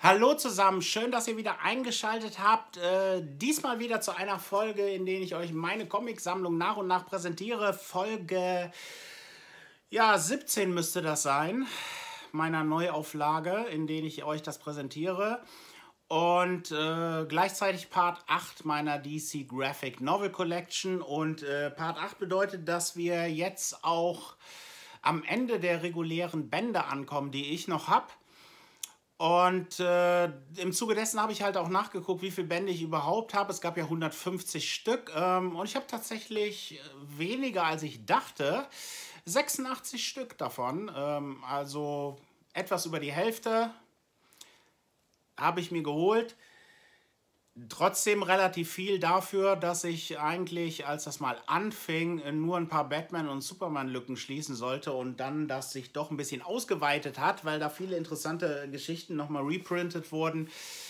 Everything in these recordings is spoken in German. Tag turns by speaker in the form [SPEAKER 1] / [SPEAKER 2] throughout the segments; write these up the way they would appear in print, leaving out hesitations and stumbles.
[SPEAKER 1] Hallo zusammen, schön, dass ihr wieder eingeschaltet habt. Diesmal wieder zu einer Folge, in der ich euch meine Comicsammlung nach und nach präsentiere. Folge, ja, 17 müsste das sein, meiner Neuauflage, in der ich euch das präsentiere. Und gleichzeitig Part 8 meiner DC Graphic Novel Collection. Und Part 8 bedeutet, dass wir jetzt auch am Ende der regulären Bände ankommen, die ich noch habe. Und im Zuge dessen habe ich halt auch nachgeguckt, wie viele Bände ich überhaupt habe. Es gab ja 150 Stück und ich habe tatsächlich weniger als ich dachte. 86 Stück davon, also etwas über die Hälfte habe ich mir geholt. Trotzdem relativ viel dafür, dass ich eigentlich, als das mal anfing, nur ein paar Batman- und Superman-Lücken schließen sollte und dann das sich doch ein bisschen ausgeweitet hat, weil da viele interessante Geschichten nochmal reprintet wurden.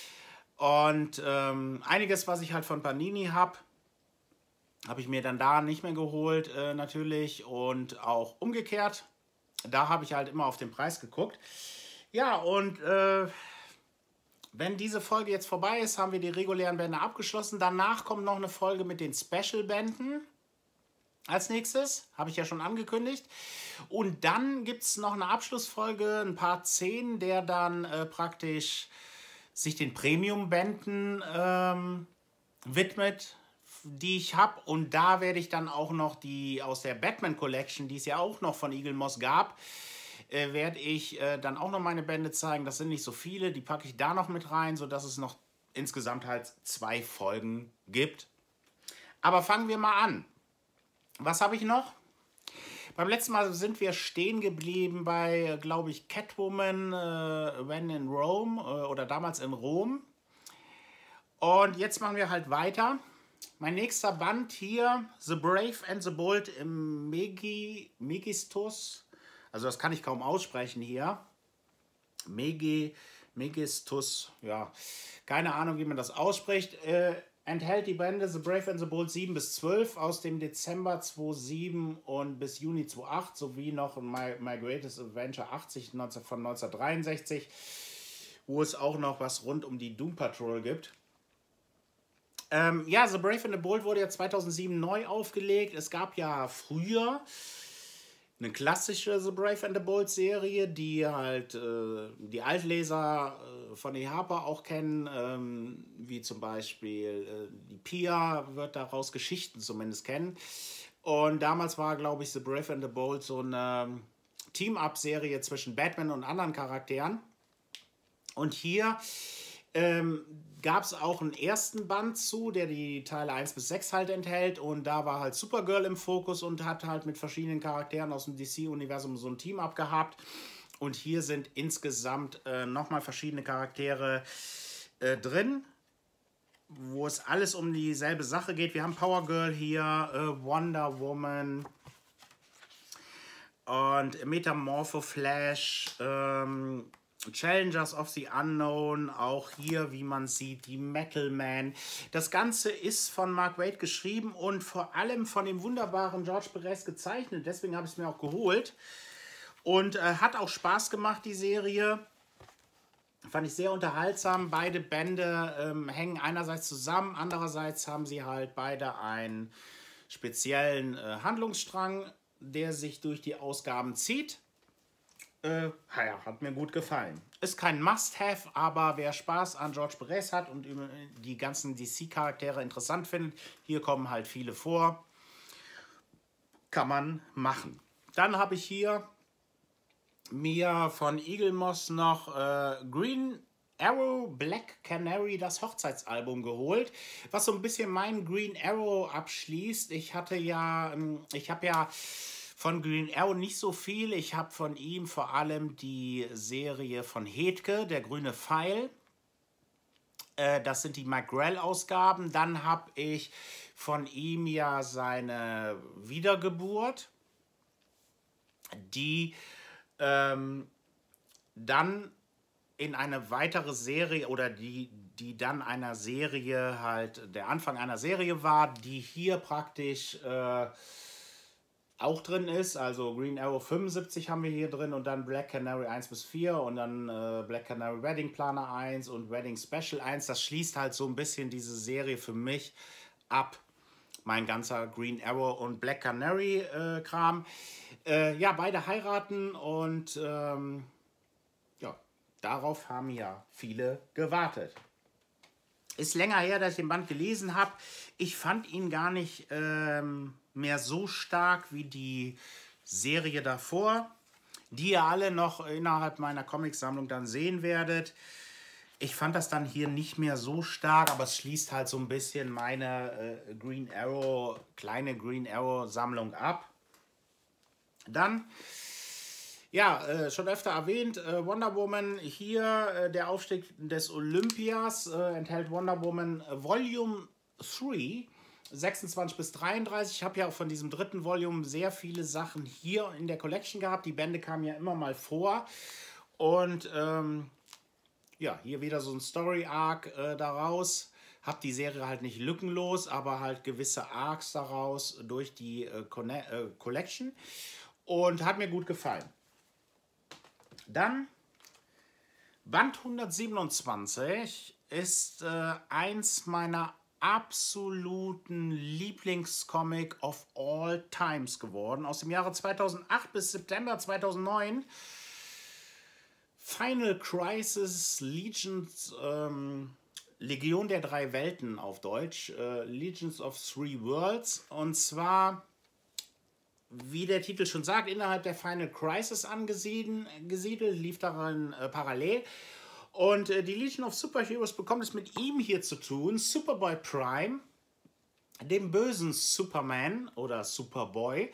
[SPEAKER 1] Und einiges, was ich halt von Panini habe ich mir dann da nicht mehr geholt, natürlich. Und auch umgekehrt, da habe ich halt immer auf den Preis geguckt. Ja, und wenn diese Folge jetzt vorbei ist, haben wir die regulären Bände abgeschlossen. Danach kommt noch eine Folge mit den Special-Bänden. Als nächstes, habe ich ja schon angekündigt. Und dann gibt es noch eine Abschlussfolge, ein Part 10, der dann praktisch sich den Premium-Bänden widmet, die ich habe. Und da werde ich dann auch noch die aus der Batman Collection, die es ja auch noch von Eagle Moss gab, werde ich dann auch noch meine Bände zeigen. Das sind nicht so viele, die packe ich da noch mit rein, sodass es noch insgesamt halt 2 Folgen gibt. Aber fangen wir mal an. Was habe ich noch? Beim letzten Mal sind wir stehen geblieben bei, glaube ich, Catwoman, When in Rome oder damals in Rom. Und jetzt machen wir halt weiter. Mein nächster Band hier, The Brave and the Bold im Megistus. Also das kann ich kaum aussprechen hier. Megistus, ja. Keine Ahnung, wie man das ausspricht. Enthält die Bände The Brave and the Bold 7 bis 12 aus dem Dezember 2007 und bis Juni 2008 sowie noch My Greatest Adventure 80 von 1963, wo es auch noch was rund um die Doom Patrol gibt. Ja, The Brave and the Bold wurde ja 2007 neu aufgelegt. Es gab ja früher eine klassische The Brave and the Bold Serie, die halt die Altleser von E. Harper auch kennen, wie zum Beispiel die Pia wird daraus Geschichten zumindest kennen. Und damals war, glaube ich, The Brave and the Bold so eine Team-Up-Serie zwischen Batman und anderen Charakteren. Und hier gab es auch einen ersten Band zu, der die Teile 1 bis 6 halt enthält. Und da war halt Supergirl im Fokus und hat halt mit verschiedenen Charakteren aus dem DC-Universum so ein Team abgehabt. Und hier sind insgesamt nochmal verschiedene Charaktere drin, wo es alles um dieselbe Sache geht. Wir haben Power Girl hier, Wonder Woman und Metamorpho Flash, Challengers of the Unknown, auch hier, wie man sieht, die Metal Man. Das Ganze ist von Mark Waid geschrieben und vor allem von dem wunderbaren George Perez gezeichnet. Deswegen habe ich es mir auch geholt. Und hat auch Spaß gemacht, die Serie. Fand ich sehr unterhaltsam. Beide Bände hängen einerseits zusammen, andererseits haben sie halt beide einen speziellen Handlungsstrang, der sich durch die Ausgaben zieht. Ja, hat mir gut gefallen. Ist kein Must-Have, aber wer Spaß an George Perez hat und die ganzen DC-Charaktere interessant findet, hier kommen halt viele vor. Kann man machen. Dann habe ich hier mir von Eagle Moss noch Green Arrow Black Canary, das Hochzeitsalbum, geholt, was so ein bisschen meinen Green Arrow abschließt. Ich habe ja von Green Arrow nicht so viel. Ich habe von ihm vor allem die Serie von Hedke, der grüne Pfeil. Das sind die Mike Grell-Ausgaben. Dann habe ich von ihm ja seine Wiedergeburt, die dann in eine weitere Serie oder die dann einer Serie halt der Anfang einer Serie war, die hier praktisch auch drin ist. Also Green Arrow 75 haben wir hier drin und dann Black Canary 1 bis 4 und dann Black Canary Wedding Planner 1 und Wedding Special 1. Das schließt halt so ein bisschen diese Serie für mich ab. Mein ganzer Green Arrow und Black Canary Kram. Ja, beide heiraten und ja, darauf haben ja viele gewartet. Ist länger her, dass ich den Band gelesen habe. Ich fand ihn gar nicht mehr so stark wie die Serie davor, die ihr alle noch innerhalb meiner Comicsammlung dann sehen werdet. Ich fand das dann hier nicht mehr so stark, aber es schließt halt so ein bisschen meine kleine Green Arrow Sammlung ab. Dann, ja, schon öfter erwähnt, Wonder Woman hier, der Aufstieg des Olympias, enthält Wonder Woman Volume 3, 26 bis 33. Ich habe ja auch von diesem dritten Volume sehr viele Sachen hier in der Collection gehabt. Die Bände kamen ja immer mal vor. Und ja, hier wieder so ein Story-Arc daraus. Hab die Serie halt nicht lückenlos, aber halt gewisse Arcs daraus durch die Collection. Und hat mir gut gefallen. Dann Band 127 ist eins meiner absoluten Lieblingscomic of all times geworden. Aus dem Jahre 2008 bis September 2009. Final Crisis Legions, Legion der drei Welten auf Deutsch. Legions of Three Worlds. Und zwar, wie der Titel schon sagt, innerhalb der Final Crisis angesiedelt, lief darin parallel. Und die Legion of Superheroes bekommt es mit ihm hier zu tun, Superboy Prime, dem bösen Superman oder Superboy.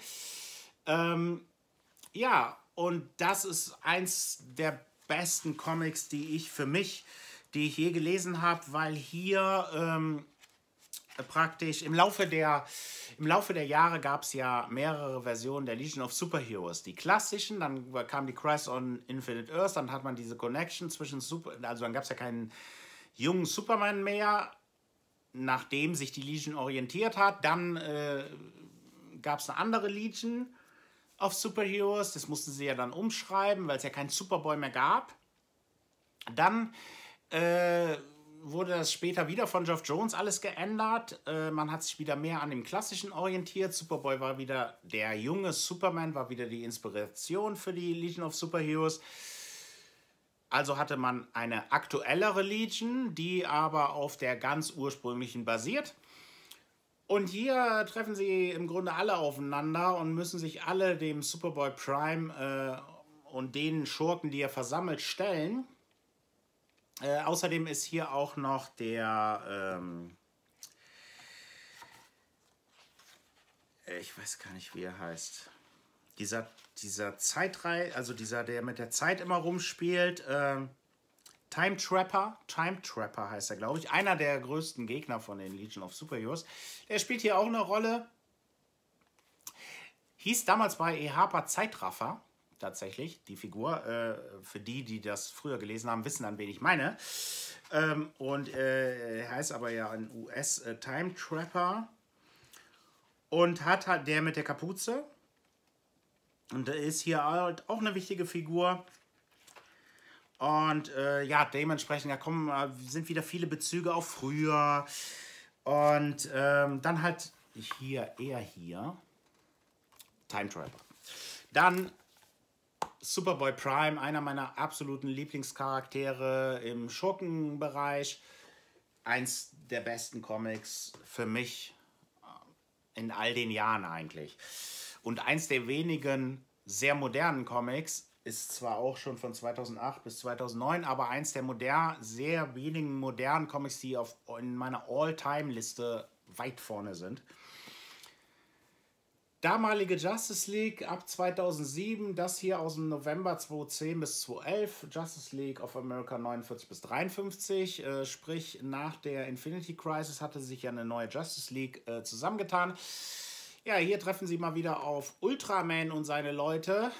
[SPEAKER 1] Ja, und das ist eins der besten Comics, die ich je gelesen habe, weil hier praktisch im Laufe der Jahre gab es ja mehrere Versionen der Legion of Superheroes. Die klassischen, dann kam die Crisis on Infinite Earth, dann hat man diese Connection zwischen also dann gab es ja keinen jungen Superman mehr, nachdem sich die Legion orientiert hat. Dann gab es eine andere Legion of Superheroes, das mussten sie ja dann umschreiben, weil es ja keinen Superboy mehr gab. Dann wurde das später wieder von Geoff Johns alles geändert. Man hat sich wieder mehr an dem Klassischen orientiert. Superboy war wieder der junge Superman, war wieder die Inspiration für die Legion of Superheroes. Also hatte man eine aktuellere Legion, die aber auf der ganz ursprünglichen basiert. Und hier treffen sie im Grunde alle aufeinander und müssen sich alle dem Superboy Prime und den Schurken, die er versammelt, stellen. Außerdem ist hier auch noch der, ich weiß gar nicht, wie er heißt, dieser Zeitreise, also der mit der Zeit immer rumspielt, Time Trapper heißt er, glaube ich, einer der größten Gegner von den Legion of Superheroes. Der spielt hier auch eine Rolle. Hieß damals bei E. Harper Zeitraffer. Tatsächlich, die Figur, für die das früher gelesen haben, wissen, an wen ich meine. Und er heißt aber ja ein US Time Trapper und hat halt der mit der Kapuze. Und der ist hier halt auch eine wichtige Figur. Und ja, dementsprechend sind wieder viele Bezüge auf früher. Und dann halt hier, Time Trapper. Dann Superboy Prime, einer meiner absoluten Lieblingscharaktere im Schurkenbereich. Eins der besten Comics für mich in all den Jahren eigentlich. Und eins der wenigen sehr modernen Comics, ist zwar auch schon von 2008 bis 2009, aber eins der sehr wenigen modernen Comics, die in meiner All-Time-Liste weit vorne sind. Damalige Justice League ab 2007, das hier aus dem November 2010 bis 2011, Justice League of America 49 bis 53, sprich nach der Infinity Crisis hatte sich ja eine neue Justice League zusammengetan. Ja, hier treffen sie mal wieder auf Ultraman und seine Leute,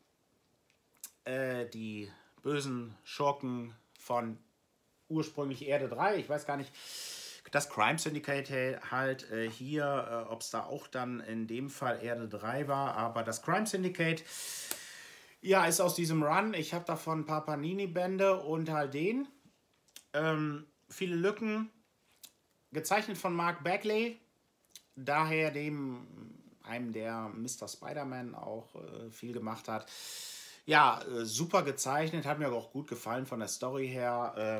[SPEAKER 1] die bösen Schurken von ursprünglich Erde 3, ich weiß gar nicht Das Crime Syndicate halt hier, ob es da auch dann in dem Fall Erde 3 war, aber das Crime Syndicate, ja, ist aus diesem Run. Ich habe davon ein paar Panini-Bände und halt den. Viele Lücken, gezeichnet von Mark Bagley, daher einem, der Mr. Spider-Man auch viel gemacht hat. Ja, super gezeichnet, hat mir aber auch gut gefallen von der Story her.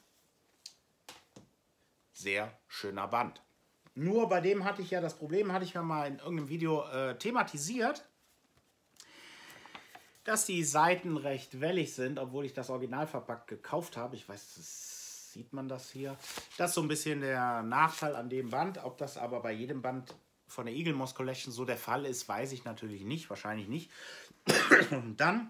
[SPEAKER 1] Sehr schöner Band. Nur bei dem hatte ich ja das Problem, hatte ich ja mal in irgendeinem Video thematisiert, dass die Seiten recht wellig sind, obwohl ich das Original verpackt gekauft habe. Ich weiß, sieht man das hier? Das ist so ein bisschen der Nachteil an dem Band. Ob das aber bei jedem Band von der Eagle Moss Collection so der Fall ist, weiß ich natürlich nicht. Wahrscheinlich nicht. Und dann,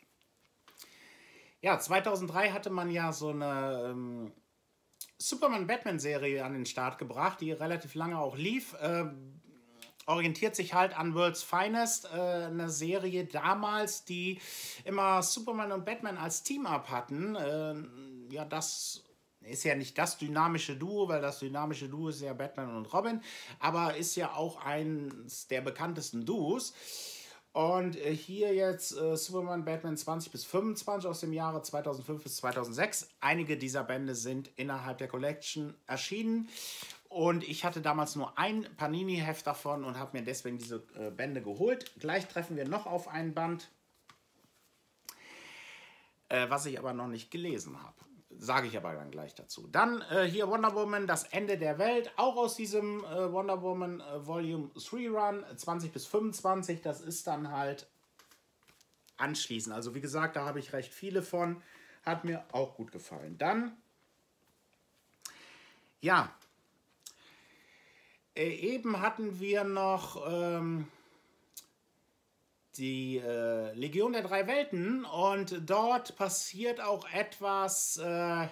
[SPEAKER 1] ja, 2003 hatte man ja so eine Superman-Batman-Serie an den Start gebracht, die relativ lange auch lief. Orientiert sich halt an World's Finest, eine Serie damals, die immer Superman und Batman als Team-Up hatten. Ja, das ist ja nicht das dynamische Duo, weil das dynamische Duo ist ja Batman und Robin, aber ist ja auch eines der bekanntesten Duos. Und hier jetzt Superman Batman 20 bis 25 aus dem Jahre 2005 bis 2006. Einige dieser Bände sind innerhalb der Collection erschienen. Und ich hatte damals nur ein Panini-Heft davon und habe mir deswegen diese Bände geholt. Gleich treffen wir noch auf ein Band, was ich aber noch nicht gelesen habe. Sage ich aber dann gleich dazu. Dann hier Wonder Woman, das Ende der Welt. Auch aus diesem Wonder Woman Volume 3 Run, 20 bis 25. Das ist dann halt anschließend. Also wie gesagt, da habe ich recht viele von. Hat mir auch gut gefallen. Dann, ja, eben hatten wir noch die Legion der drei Welten und dort passiert auch etwas, ja,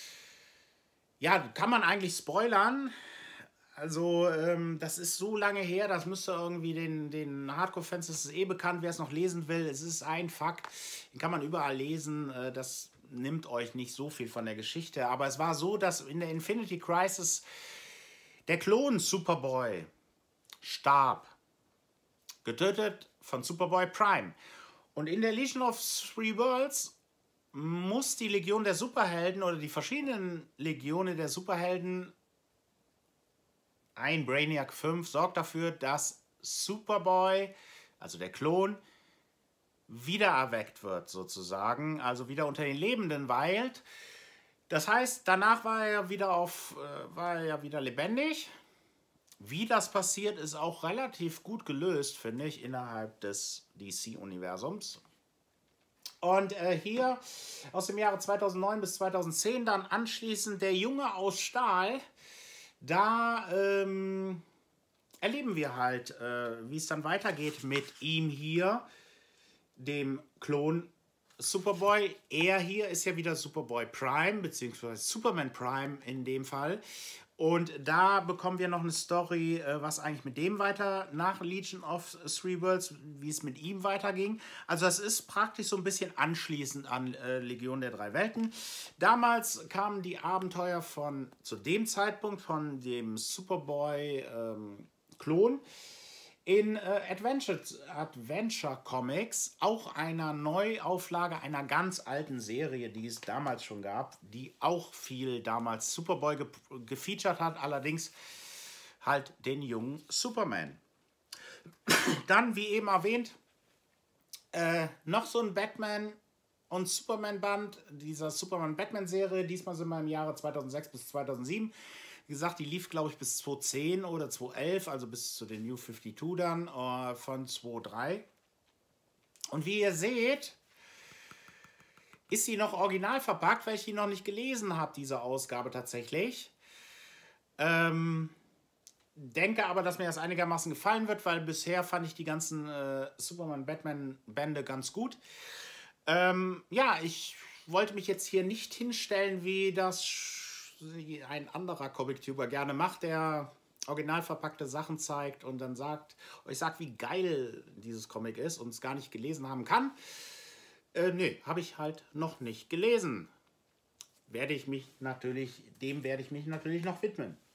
[SPEAKER 1] kann man eigentlich spoilern. Also das ist so lange her, das müsste irgendwie den Hardcore-Fans, das ist eh bekannt, wer es noch lesen will. Es ist ein Fakt, den kann man überall lesen, das nimmt euch nicht so viel von der Geschichte. Aber es war so, dass in der Infinity Crisis der Klon Superboy starb, getötet von Superboy Prime. Und in der Legion of Three Worlds muss die Legion der Superhelden oder die verschiedenen Legionen der Superhelden, ein Brainiac 5, sorgt dafür, dass Superboy, also der Klon, wiedererweckt wird sozusagen, also wieder unter den Lebenden weilt. Das heißt, danach war er ja wieder lebendig. Wie das passiert, ist auch relativ gut gelöst, finde ich, innerhalb des DC-Universums. Und hier aus dem Jahre 2009 bis 2010 dann anschließend der Junge aus Stahl. Da erleben wir halt, wie es dann weitergeht mit ihm hier, dem Klon Superboy. Er hier ist ja wieder Superboy Prime, beziehungsweise Superman Prime in dem Fall. Und da bekommen wir noch eine Story, was eigentlich mit dem weiter nach Legion of Three Worlds, wie es mit ihm weiterging. Also das ist praktisch so ein bisschen anschließend an Legion der drei Welten. Damals kamen die Abenteuer zu dem Zeitpunkt von dem Superboy-Klon in Adventure Comics, auch einer Neuauflage einer ganz alten Serie, die es damals schon gab, die auch viel damals Superboy gefeatured hat, allerdings halt den jungen Superman. Dann, wie eben erwähnt, noch so ein Batman und Superman-Band, dieser Superman-Batman-Serie, diesmal sind wir im Jahre 2006 bis 2007. Wie gesagt, die lief, glaube ich, bis 2010 oder 2011, also bis zu den New 52 dann von 2003. Und wie ihr seht, ist sie noch original verpackt, weil ich die noch nicht gelesen habe, diese Ausgabe tatsächlich. Denke aber, dass mir das einigermaßen gefallen wird, weil bisher fand ich die ganzen Superman-Batman-Bände ganz gut. Ja, ich wollte mich jetzt hier nicht hinstellen, wie das ein anderer Comic-Tuber gerne macht, der original verpackte Sachen zeigt und dann euch sagt, wie geil dieses Comic ist und es gar nicht gelesen haben kann. Nee, habe ich halt noch nicht gelesen. Dem werde ich mich natürlich noch widmen.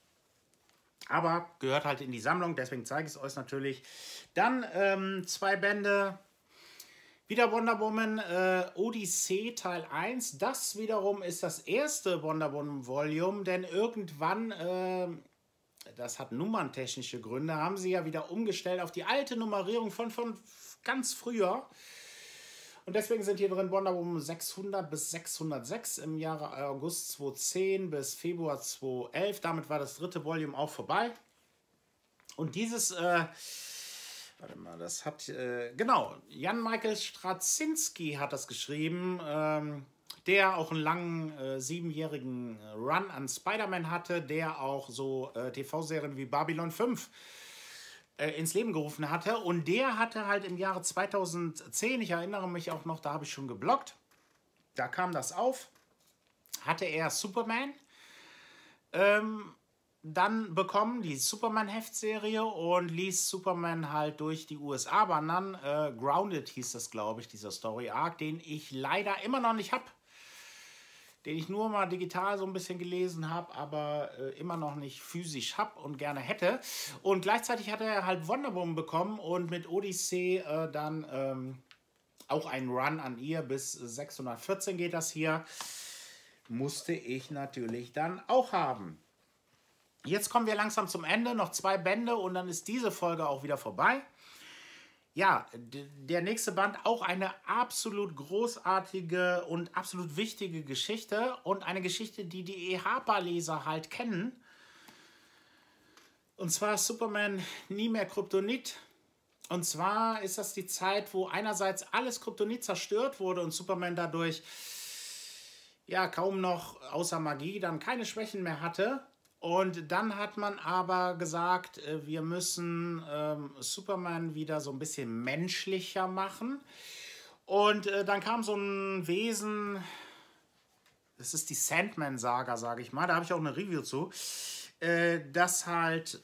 [SPEAKER 1] Aber gehört halt in die Sammlung, deswegen zeige ich es euch natürlich. Dann 2 Bände. Wieder Wonder Woman Odyssee Teil 1. Das wiederum ist das erste Wonder Woman Volume, denn irgendwann, das hat nummerntechnische Gründe, haben sie ja wieder umgestellt auf die alte Nummerierung von ganz früher. Und deswegen sind hier drin Wonder Woman 600 bis 606 im Jahre August 2010 bis Februar 2011. Damit war das dritte Volume auch vorbei. Und dieses, warte mal, das hat, genau, Jan-Michael Straczynski hat das geschrieben, der auch einen langen 7-jährigen Run an Spider-Man hatte, der auch so TV-Serien wie Babylon 5 ins Leben gerufen hatte. Und der hatte halt im Jahre 2010, ich erinnere mich auch noch, da habe ich schon gebloggt, da kam das auf, hatte er Superman dann bekommen, die Superman-Heftserie, und ließ Superman halt durch die USA wandern. Grounded hieß das, glaube ich, dieser Story-Arc, den ich leider immer noch nicht habe. Den ich nur mal digital so ein bisschen gelesen habe, aber immer noch nicht physisch habe und gerne hätte. Und gleichzeitig hat er halt Wonder Woman bekommen und mit Odyssey dann auch einen Run an ihr. Bis 614 geht das hier. Musste ich natürlich dann auch haben. Jetzt kommen wir langsam zum Ende. Noch 2 Bände und dann ist diese Folge auch wieder vorbei. Ja, der nächste Band, auch eine absolut großartige und absolut wichtige Geschichte und eine Geschichte, die die E. Harper-Leser halt kennen. Und zwar Superman nie mehr Kryptonit. Und zwar ist das die Zeit, wo einerseits alles Kryptonit zerstört wurde und Superman dadurch ja kaum noch außer Magie dann keine Schwächen mehr hatte. Und dann hat man aber gesagt, wir müssen Superman wieder so ein bisschen menschlicher machen. Und dann kam so ein Wesen, das ist die Sandman-Saga, sage ich mal, da habe ich auch eine Review zu, das halt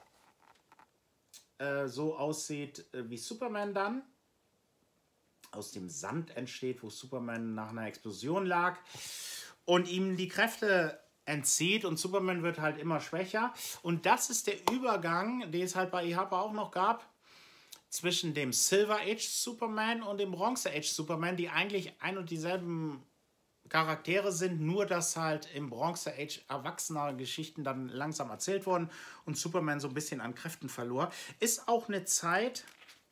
[SPEAKER 1] so aussieht wie Superman dann. Aus dem Sand entsteht, wo Superman nach einer Explosion lag. Und ihm die Kräfte entzieht und Superman wird halt immer schwächer. Und das ist der Übergang, den es halt bei E. Harper auch noch gab, zwischen dem Silver Age Superman und dem Bronze Age Superman, die eigentlich ein und dieselben Charaktere sind, nur dass halt im Bronze Age erwachsene Geschichten dann langsam erzählt wurden und Superman so ein bisschen an Kräften verlor. Ist auch eine Zeit,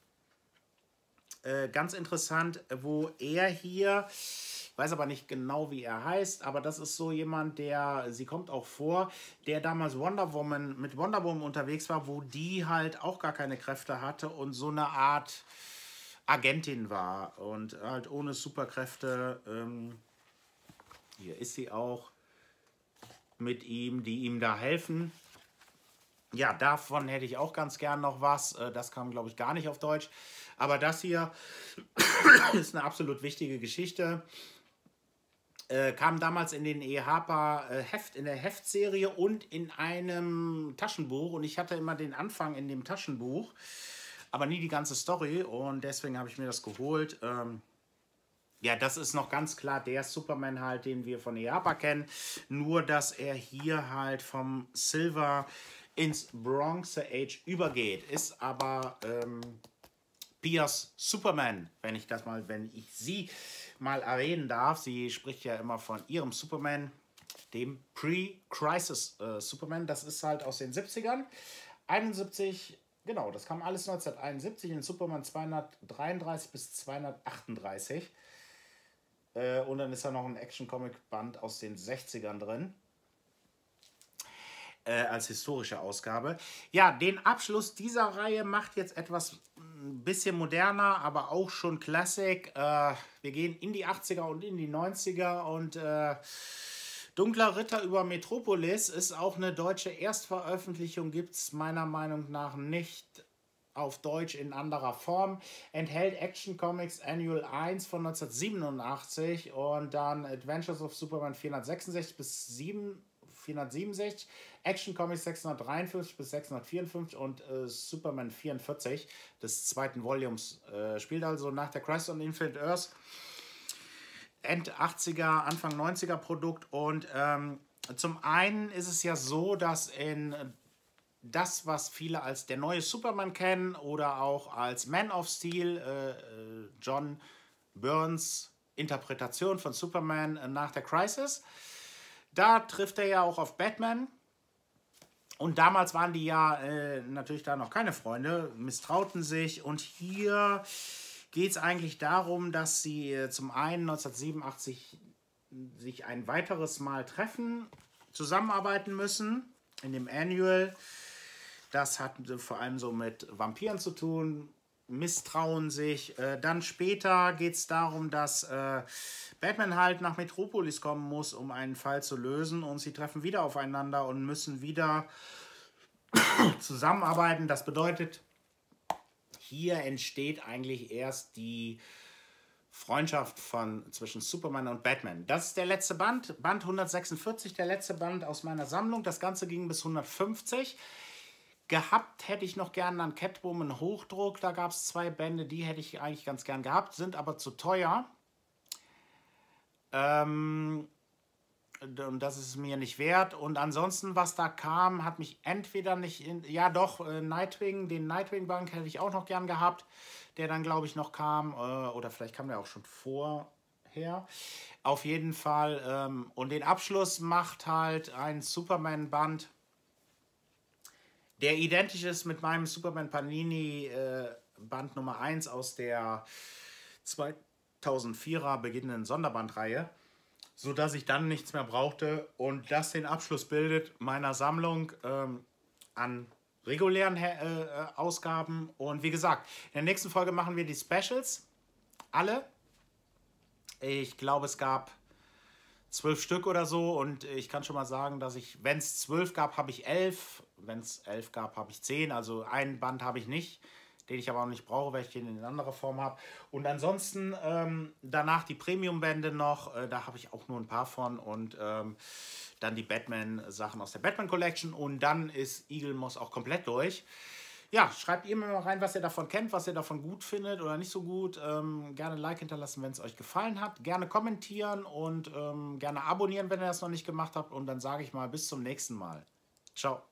[SPEAKER 1] ganz interessant, wo er hier, ich weiß aber nicht genau, wie er heißt, aber das ist so jemand, sie kommt auch vor, der damals mit Wonder Woman unterwegs war, wo die halt auch gar keine Kräfte hatte und so eine Art Agentin war und halt ohne Superkräfte. Hier ist sie auch mit ihm, die ihm da helfen. Ja, davon hätte ich auch ganz gern noch was. Das kam, glaube ich, gar nicht auf Deutsch. Aber das hier ist eine absolut wichtige Geschichte. Kam damals in den E. Harper in der Heftserie und in einem Taschenbuch. Und ich hatte immer den Anfang in dem Taschenbuch, aber nie die ganze Story. Und deswegen habe ich mir das geholt. Ja, das ist noch ganz klar der Superman halt, den wir von E. Harper kennen. Nur, dass er hier halt vom Silver ins Bronze Age übergeht. Ist aber Piers Superman, wenn ich sie mal erwähnen darf. Sie spricht ja immer von ihrem Superman, dem Pre-Crisis Superman. Das ist halt aus den 70ern. 71, genau, das kam alles 1971 in Superman 233 bis 238. Und dann ist da noch ein Action-Comic-Band aus den 60ern drin. Als historische Ausgabe. Ja, den Abschluss dieser Reihe macht jetzt etwas ein bisschen moderner, aber auch schon Classic. Wir gehen in die 80er und in die 90er und Dunkler Ritter über Metropolis ist auch eine deutsche Erstveröffentlichung, gibt es meiner Meinung nach nicht auf Deutsch in anderer Form. Enthält Action Comics Annual 1 von 1987 und dann Adventures of Superman 466 bis 467, Action Comics 653 bis 654 und Superman 44 des zweiten Volumes. Spielt also nach der Crisis on Infinite Earth. End 80er, Anfang 90er Produkt. Und zum einen ist es ja so, dass in das, was viele als der neue Superman kennen oder auch als Man of Steel, John Byrnes Interpretation von Superman nach der Crisis. Da trifft er ja auch auf Batman. Und damals waren die ja natürlich da noch keine Freunde, misstrauten sich. Und hier geht es eigentlich darum, dass sie zum einen 1987 sich ein weiteres Mal treffen, zusammenarbeiten müssen in dem Annual. Das hat vor allem so mit Vampiren zu tun, misstrauen sich. Dann später geht es darum, dass Batman halt nach Metropolis kommen muss, um einen Fall zu lösen. Und sie treffen wieder aufeinander und müssen wieder zusammenarbeiten. Das bedeutet, hier entsteht eigentlich erst die Freundschaft zwischen Superman und Batman. Das ist der letzte Band, Band 146, der letzte Band aus meiner Sammlung. Das Ganze ging bis 150. Gehabt hätte ich noch gerne an Catwoman Hochdruck. Da gab es 2 Bände, die hätte ich eigentlich ganz gern gehabt, sind aber zu teuer. Und das ist mir nicht wert. Und ansonsten, was da kam, hat mich entweder nicht... ja doch, Nightwing, den Nightwing-Band hätte ich auch noch gern gehabt, der dann, glaube ich, noch kam. Oder vielleicht kam der auch schon vorher. Auf jeden Fall. Und den Abschluss macht halt ein Superman-Band, der identisch ist mit meinem Superman Panini Band Nummer 1 aus der 2004er beginnenden Sonderbandreihe, sodass ich dann nichts mehr brauchte und das den Abschluss bildet meiner Sammlung an regulären Ausgaben. Und wie gesagt, in der nächsten Folge machen wir die Specials. Alle. Ich glaube, es gab 12 Stück oder so und ich kann schon mal sagen, dass ich, wenn es 12 gab, habe ich 11. Wenn es 11 gab, habe ich 10. Also einen Band habe ich nicht, den ich aber auch nicht brauche, weil ich den in anderer Form habe. Und ansonsten danach die Premium-Bände noch, da habe ich auch nur ein paar von. Und dann die Batman-Sachen aus der Batman Collection. Und dann ist Eagle Moss auch komplett durch. Ja, schreibt ihr mir mal rein, was ihr davon kennt, was ihr davon gut findet oder nicht so gut. Gerne ein Like hinterlassen, wenn es euch gefallen hat. Gerne kommentieren und gerne abonnieren, wenn ihr das noch nicht gemacht habt. Und dann sage ich mal bis zum nächsten Mal. Ciao.